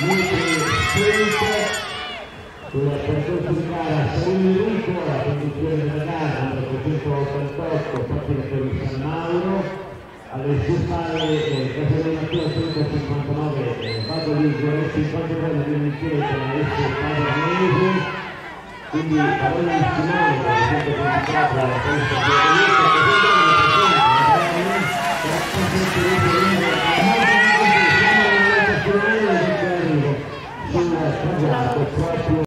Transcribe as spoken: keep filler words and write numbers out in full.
sulla percorso di gara Sauli Rucco, la conduzione della gara quattrocentottantotto, Fattina per il San Mauro, alle sue spalle eh, Casalina Mattia centocinquantanove, eh, Vado Ligio, cinquantatré di Michele, Alessio Padernese, quindi parola di Simone, centoventiquattro, la polizia di Dio, che